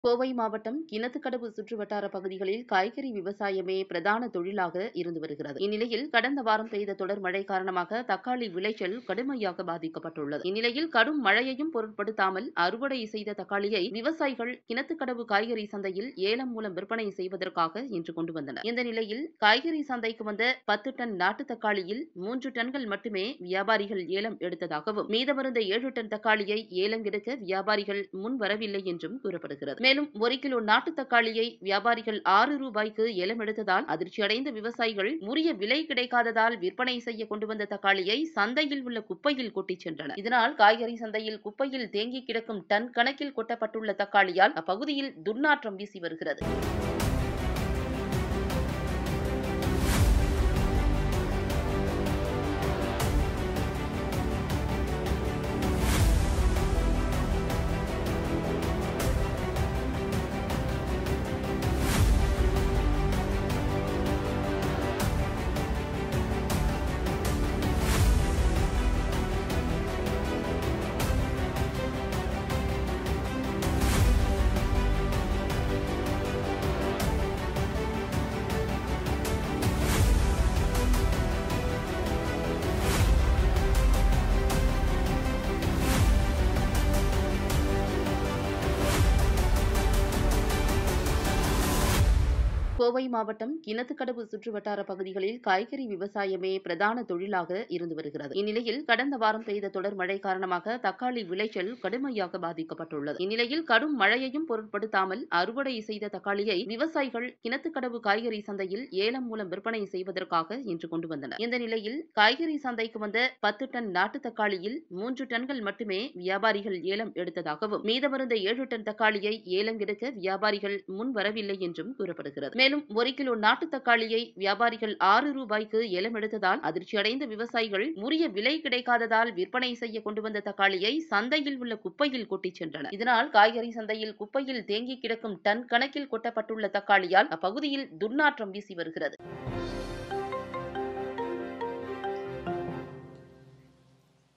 கோவை மாவட்டம் கிணத்துக்கடவு சுற்றுவட்டார பகுதிகளில் காய்கறி விவசாயமே பிரதான தொழிலாக இருந்து வருகிறது. இந்நிலையில் கடந்த வாரம் பெய்த தொடர் மழை காரணமாக தக்காளி விளைச்சல் கடுமையாக பாதிக்கப்பட்டுள்ளது. இந்நிலையில் கடும் மழையையும் பொருட்படுத்தாமல் அறுவடை செய்த தக்காளியை விவசாயிகள் கிணத்துக்கடவு காய்கறி சந்தையில் ஏலம் மூலம் விற்பனை செய்வதற்காக இன்று கொண்டு வந்தனர். இந்த நிலையில் காய்கறி சந்தைக்கு வந்த 10 டன் நாட்டு தக்காளியில் 3 டன்கள் மட்டுமே வியாபாரிகள் ஏலம் எடுத்ததாகவும், மீதமிருந்த 7 டன் தக்காளியை ஏலம் எடுக்க வியாபாரிகள் முன்வரவில்லை என்றும் கூறப்படுகிறது. மேலும் 1 கிலோ நாட்டு தக்காளியை வியாபாரிகள் ரூபாய்க்கு ஏலம் எடுத்ததால் அதிர்ச்சியடைந்த விவசாயிகள் உரிய விலை கிடைக்காததால் விற்பனை செய்ய கொண்டு வந்த தக்காளியை சந்தையில் உள்ள குப்பையில் கொட்டிச் சென்றனர். இதனால் காய்கறி சந்தையில் குப்பையில் தேங்கி கிடக்கும் டன் கணக்கில் கொட்டப்பட்டுள்ள தக்காளியால் அப்பகுதியில் துர்நாற்றம் வீசி வருகிறது. கோவை மாவட்டம் கிணத்துக்கடவு சுற்றுவட்டார பகுதிகளில் காய்கறி விவசாயமே பிரதான தொழிலாக இருந்து வருகிறது. இந்நிலையில் கடந்த வாரம் பெய்த தொடர் மழை காரணமாக தக்காளி விளைச்சல் கடுமையாக பாதிக்கப்பட்டுள்ளது. இந்நிலையில் கடும் மழையையும் பொருட்படுத்தாமல் அறுவடை செய்த தக்காளியை விவசாயிகள் கிணத்துக்கடவு காய்கறி சந்தையில் ஏலம் மூலம் விற்பனை செய்வதற்காக இன்று கொண்டு வந்தனர். இந்த நிலையில் காய்கறி சந்தைக்கு வந்த 10 டன் நாட்டு தக்காளியில் 3 டன்கள் மட்டுமே வியாபாரிகள் ஏலம் எடுத்ததாகவும், மீதமிருந்த 7 டன் தக்காளியை ஏலம் எடுக்க வியாபாரிகள் முன்வரவில்லை என்றும் கூறப்படுகிறது. மேலும் 1 கிலோ நாட்டு தக்காளியை வியாபாரிகள் ரூபாய்க்கு ஏலம் எடுத்ததால் அதிர்ச்சியடைந்த விவசாயிகள் உரிய விலை கிடைக்காததால் விற்பனை செய்ய கொண்டு வந்த தக்காளியை சந்தையில் உள்ள குப்பையில் கொட்டிச் சென்றனர். இதனால் காய்கறி சந்தையில் குப்பையில் தேங்கி கிடக்கும் டன் கணக்கில் கொட்டப்பட்டுள்ள தக்காளியால் அப்பகுதியில் துர்நாற்றம் வீசி வருகிறது.